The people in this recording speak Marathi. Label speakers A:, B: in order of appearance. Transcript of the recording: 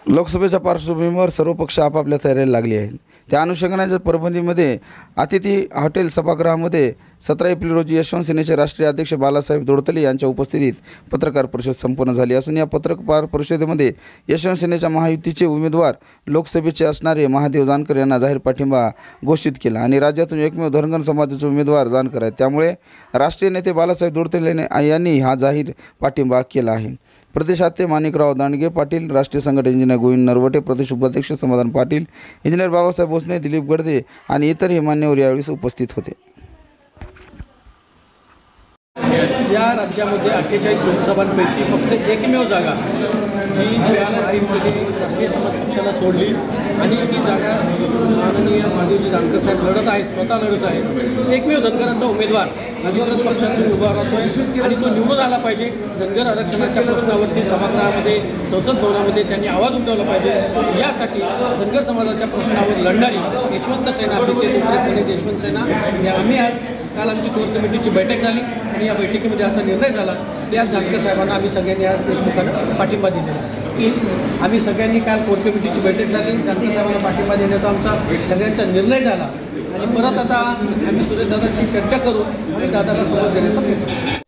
A: लोकसभेच्या पार्श्वभूमीवर सर्व पक्ष आपापल्या तयारीला लागले आहेत। त्या अनुषंगाने परभणीमध्ये अतिथी हॉटेल सभागृहामध्ये 17 एप्रिल रोजी यशवंत सेनेचे राष्ट्रीय अध्यक्ष बाळासाहेब दोडतले यांच्या उपस्थितीत पत्रकार परिषद संपन्न झाली असून या पत्रकार परिषदेमध्ये यशवंत सेनेच्या महायुतीचे उमेदवार लोकसभेचे असणारे महादेव जानकर यांना जाहीर पाठिंबा घोषित केला आणि राज्यातून एकमेव धनगर समाजाचे उमेदवार जानकर आहेत। त्यामुळे राष्ट्रीय नेते बाळासाहेब दोडतले यांनी हा जाहीर पाठिंबा केला आहे। प्रदेशाध्यक्ष माणिकराव दांडगे पाटील, राष्ट्रीय संघटक इंजिनियर गोविंद नरवटे, प्रदेश उपाध्यक्ष समाधान पाटील, इंजिनियर बाबासाहेब भोसले, दिलीप गडदे आणि इतरही मान्यवर यावेळी उपस्थित होते।
B: या राज्यामध्ये 48 लोकसभांपैकी फक्त एकमेव जागा जी महायुतीने राष्ट्रीय समाज पक्षाला सोडली आणि ती जागा माननीय महादेवजी जानकर साहेब लढत आहेत, स्वतः लढत आहेत। एकमेव धनगराचा उमेदवार अधिकृत पक्षातून उभा राहतोय आणि तो निवडून आला पाहिजे। धनगर आरक्षणाच्या प्रश्नावरती सभागृहामध्ये, संसद भवनामध्ये त्यांनी आवाज उठवला पाहिजे। यासाठी धनगर समाजाच्या प्रश्नावर लढणारी यशवंत सेना, यशवंत सेना आम्ही काल आमची कोर कमिटीची बैठक झाली आणि या बैठकीमध्ये असा निर्णय झाला की आज जानकर साहेबांना आम्ही सगळ्यांनी आज एकमेकांना पाठिंबा दिलेला। आम्ही सगळ्यांनी काल कोर कमिटीची बैठक झाली, जानकर साहेबांना पाठिंबा देण्याचा आमचा सगळ्यांचा निर्णय झाला आणि परत आता आम्ही सुरेश दादाशी चर्चा करू आणि दादाला सोबत देण्याचा प्रयत्न करू।